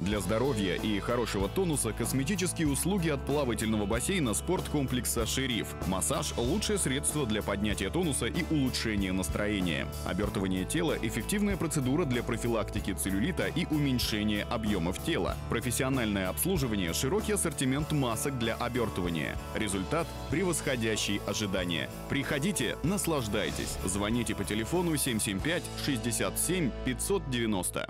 Для здоровья и хорошего тонуса косметические услуги от плавательного бассейна спорткомплекса «Шериф». Массаж – лучшее средство для поднятия тонуса и улучшения настроения. Обертывание тела – эффективная процедура для профилактики целлюлита и уменьшения объемов тела. Профессиональное обслуживание – широкий ассортимент масок для обертывания. Результат – превосходящий ожидания. Приходите, наслаждайтесь. Звоните по телефону 775 67 590.